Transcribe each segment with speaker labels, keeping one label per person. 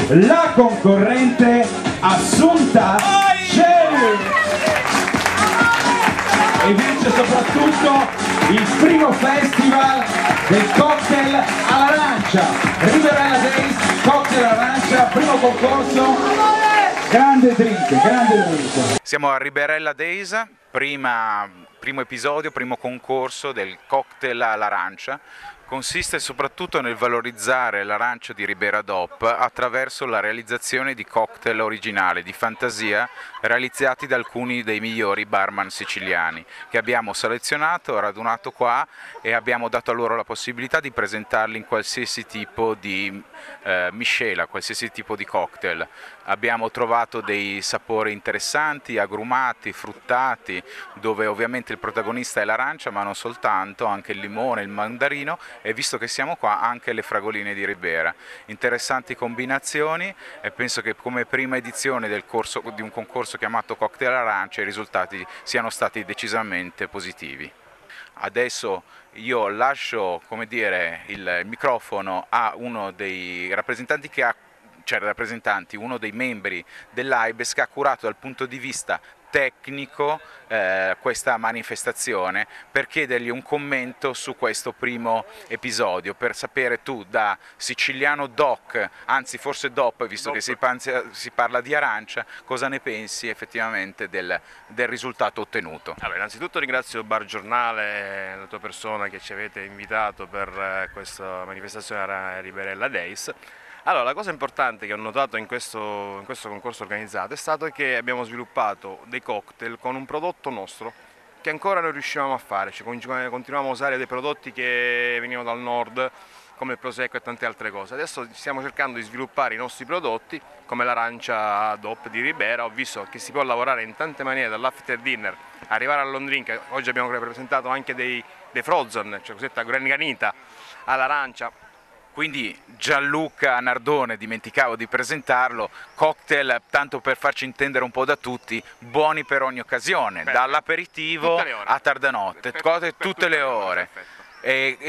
Speaker 1: la concorrente Assunta Celi, e vince soprattutto il primo festival del cocktail all'arancia, Riberella Days, cocktail all'arancia, primo concorso, grande drink, grande drink.
Speaker 2: Siamo a Riberella Days, primo episodio, primo concorso del cocktail all'arancia. Consiste soprattutto nel valorizzare l'arancia di Ribera DOP attraverso la realizzazione di cocktail originali, di fantasia, realizzati da alcuni dei migliori barman siciliani, che abbiamo selezionato, radunato qua e abbiamo dato a loro la possibilità di presentarli in qualsiasi tipo di miscela, qualsiasi tipo di cocktail. Abbiamo trovato dei sapori interessanti, agrumati, fruttati, dove ovviamente il protagonista è l'arancia, ma non soltanto, anche il limone, il mandarino, e visto che siamo qua anche le fragoline di Ribera. Interessanti combinazioni, e penso che come prima edizione di un concorso chiamato Cocktail Arancia i risultati siano stati decisamente positivi. Adesso io lascio, come dire, il microfono a uno dei rappresentanti uno dei membri dell'AIBES, che ha curato dal punto di vista tecnico questa manifestazione, per chiedergli un commento su questo primo episodio, per sapere tu da siciliano doc, anzi forse DOP, visto che si parla di arancia, cosa ne pensi effettivamente del risultato ottenuto.
Speaker 3: Allora, innanzitutto ringrazio Bar Giornale e la tua persona che ci avete invitato per questa manifestazione a Riberella Days. Allora, la cosa importante che ho notato in questo concorso organizzato è stato che abbiamo sviluppato dei cocktail con un prodotto nostro che ancora non riuscivamo a fare, cioè continuavamo a usare dei prodotti che venivano dal nord, come il prosecco e tante altre cose. Adesso stiamo cercando di sviluppare i nostri prodotti, come l'arancia DOP di Ribera. Ho visto che si può lavorare in tante maniere, dall'after dinner, arrivare al long drink. Oggi abbiamo presentato anche dei frozen, cioè cosiddetta granita all'arancia.
Speaker 2: Quindi Gianluca Nardone, dimenticavo di presentarlo, cocktail, tanto per farci intendere un po' da tutti, buoni per ogni occasione, dall'aperitivo a tarda notte, tutte le ore. E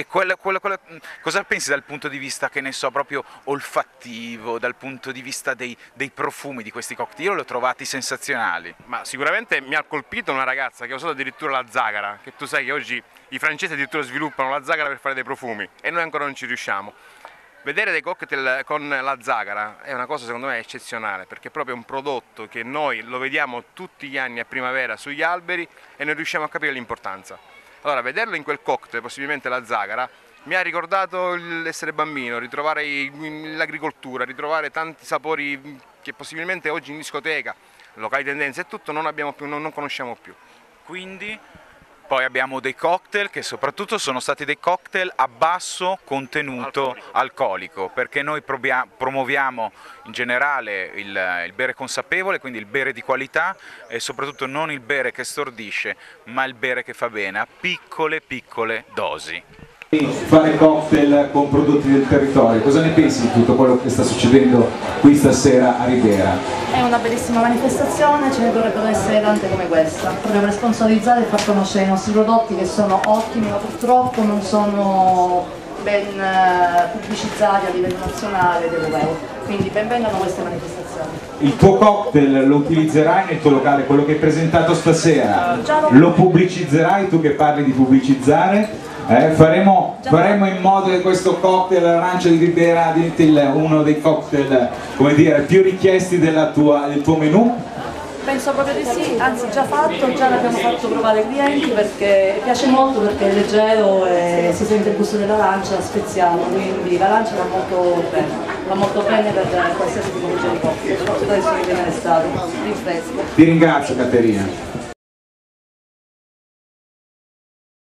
Speaker 2: cosa pensi dal punto di vista, che ne so, proprio olfattivo, dal punto di vista dei profumi di questi cocktail? Io li ho trovati sensazionali.
Speaker 3: Ma sicuramente mi ha colpito una ragazza che ha usato addirittura la zagara, che tu sai che oggi i francesi addirittura sviluppano la zagara per fare dei profumi e noi ancora non ci riusciamo. Vedere dei cocktail con la zagara è una cosa secondo me eccezionale, perché è proprio un prodotto che noi lo vediamo tutti gli anni a primavera sugli alberi e non riusciamo a capire l'importanza. Allora, vederlo in quel cocktail, possibilmente la zagara, mi ha ricordato l'essere bambino, ritrovare l'agricoltura, ritrovare tanti sapori che possibilmente oggi in discoteca, locali tendenze e tutto non conosciamo più.
Speaker 2: Quindi poi abbiamo dei cocktail che soprattutto sono stati dei cocktail a basso contenuto alcolico, perché noi promuoviamo in generale il bere consapevole, quindi il bere di qualità, e soprattutto non il bere che stordisce, ma il bere che fa bene, a piccole dosi.
Speaker 1: Fare cocktail con prodotti del territorio, cosa ne pensi di tutto quello che sta succedendo qui stasera a Ribera?
Speaker 4: È una bellissima manifestazione, ce ne dovrebbero essere tante come questa. Dobbiamo responsabilizzare e far conoscere i nostri prodotti, che sono ottimi, ma purtroppo non sono ben pubblicizzati a livello nazionale ed europeo. Quindi benvengano queste manifestazioni.
Speaker 1: Il tuo cocktail lo utilizzerai nel tuo locale, quello che hai presentato stasera? Lo pubblicizzerai, tu che parli di pubblicizzare? Faremo in modo che questo cocktail all'arancia di Ribera diventi uno dei cocktail, come dire, più richiesti del tuo menù?
Speaker 4: Penso proprio di sì, anzi già fatto, già l'abbiamo fatto provare ai clienti, perché piace molto, perché è leggero e si sente il gusto dell'arancia speziato, quindi l'arancia va molto bene per qualsiasi tipologia di cocktail, soprattutto adesso che viene l'estate, rinfresco.
Speaker 1: Ti ringrazio Caterina.